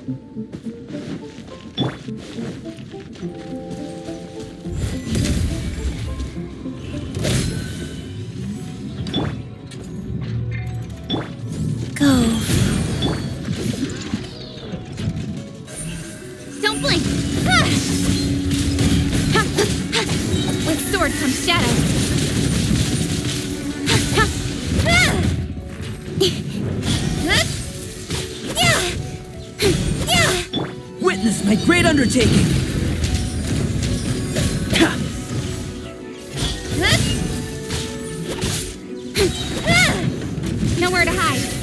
Don't blink! Ah! Ha! Ha! With sword comes shadow. Ha! Ha! Ah! Witness my great undertaking! Nowhere to hide.